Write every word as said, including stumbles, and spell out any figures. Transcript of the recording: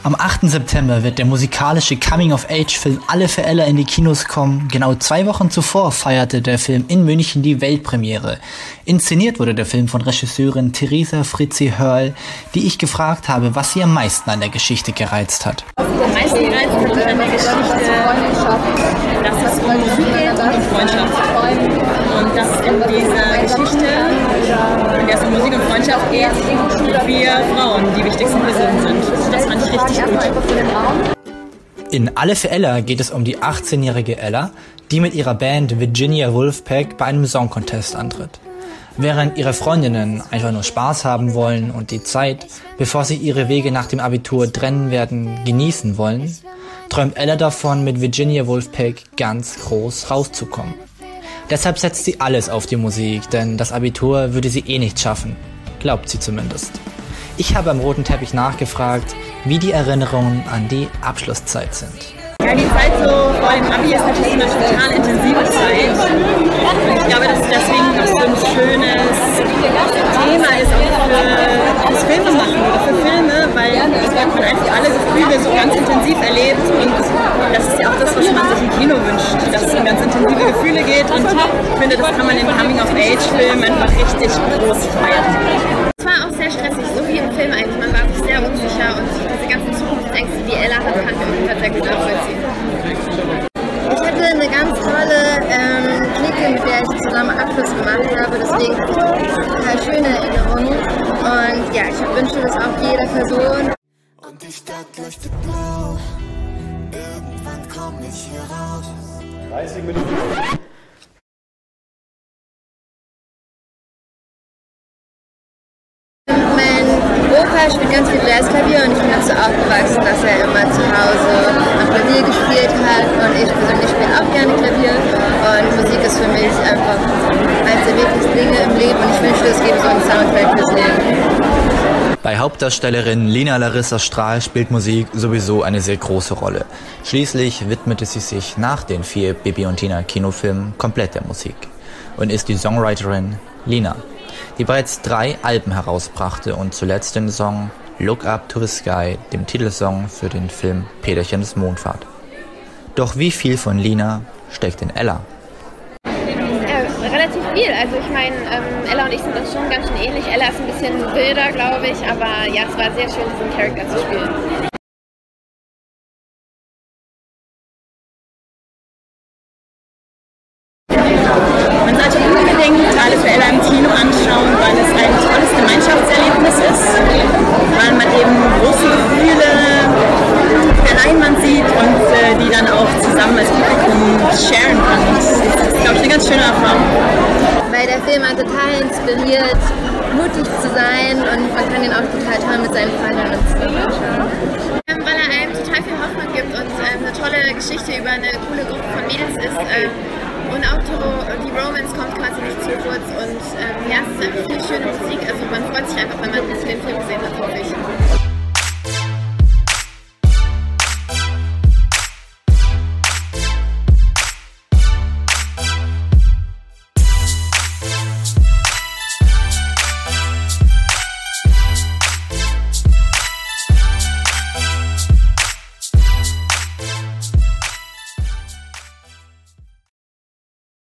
Am achten September wird der musikalische Coming-of-Age-Film Alle für Ella in die Kinos kommen. Genau zwei Wochen zuvor feierte der Film in München die Weltpremiere. Inszeniert wurde der Film von Regisseurin Theresa Fritzi Hörl, die ich gefragt habe, was sie am meisten an der Geschichte gereizt hat. Am meisten gereizt hat mich an der Geschichte, dass es um Musik geht und um Freundschaft. Und dass in dieser Geschichte, in der es um Musik und Freundschaft geht, wir Frauen die wichtigsten Personen sind. Das fand ich richtig gut. In Alle für Ella geht es um die achtzehnjährige Ella, die mit ihrer Band Virginia Wolfpack bei einem Song Contest antritt. Während ihre Freundinnen einfach nur Spaß haben wollen und die Zeit, bevor sie ihre Wege nach dem Abitur trennen werden, genießen wollen, träumt Ella davon, mit Virginia Wolfpack ganz groß rauszukommen. Deshalb setzt sie alles auf die Musik, denn das Abitur würde sie eh nicht schaffen. Glaubt sie zumindest. Ich habe am roten Teppich nachgefragt, wie die Erinnerungen an die Abschlusszeit sind. Ja, die Zeit so vor dem Abi ist natürlich eine total intensive Zeit. Und ich glaube, dass deswegen auch so ein schönes Thema ist auch für das Filmemachen oder für Filme, weil man einfach alle Gefühle so ganz intensiv erlebt. Und das ist ja auch das, was man sich im Kino wünscht, dass es um ganz intensive Gefühle geht. Und ich finde, das kann man in Coming-of-Age-Filmen einfach richtig groß feiern. Es war auch sehr stressig, so wie im Film eigentlich. Man war sich sehr unsicher und diese ganzen Zukunftsängste, die Ella hat, kann ich auf jeden Fall sehr gut nachvollziehen. Ich hatte eine ganz tolle ähm, Clique, mit der ich zusammen Abschluss gemacht habe, deswegen total schöne Erinnerungen. Und ja, ich wünsche das auch jeder Person. Und die Stadt leuchtet blau, irgendwann komm ich hier raus. dreißig Minuten. Opa spielt ganz viel Jazzklavier und ich bin dazu aufgewachsen, dass er immer zu Hause am Klavier gespielt hat und ich persönlich spiele auch gerne Klavier und Musik ist für mich einfach eines der wichtigsten Dinge im Leben und ich wünschte, es gäbe so einen Soundtrack fürs Leben. Bei Hauptdarstellerin Lina Larissa Strahl spielt Musik sowieso eine sehr große Rolle. Schließlich widmete sie sich nach den vier Bibi und Tina Kinofilmen komplett der Musik und ist die Songwriterin Lina, die bereits drei Alben herausbrachte und zuletzt den Song Look Up to the Sky, dem Titelsong für den Film Peterchens Mondfahrt. Doch wie viel von Lina steckt in Ella? Ja, relativ viel. Also ich meine, ähm, Ella und ich sind uns schon ganz schön ähnlich. Ella ist ein bisschen wilder, glaube ich, aber ja, es war sehr schön, diesen Charakter zu spielen. Man sollte unbedingt Alle für Ella im Kino anschauen, weil es ein tolles Gemeinschaftserlebnis ist, weil man eben große Gefühle auf der Leinwand sieht und äh, die dann auch zusammen als Publikum sharen kann. Das ist, glaube ich, eine ganz schöne Erfahrung. Weil der Film hat total inspiriert, mutig zu sein und man kann ihn auch total toll mit seinen Freunden zusammen anschauen. Weil er einem total viel Hoffnung gibt und ähm, eine tolle Geschichte über eine coole Gruppe von Mädels ist. Ähm, Und auch die Romance kommt quasi nicht zu kurz und ähm, ja, es ist einfach viel schöne Musik, also man freut sich einfach, wenn man den Film gesehen hat, hoffe ich.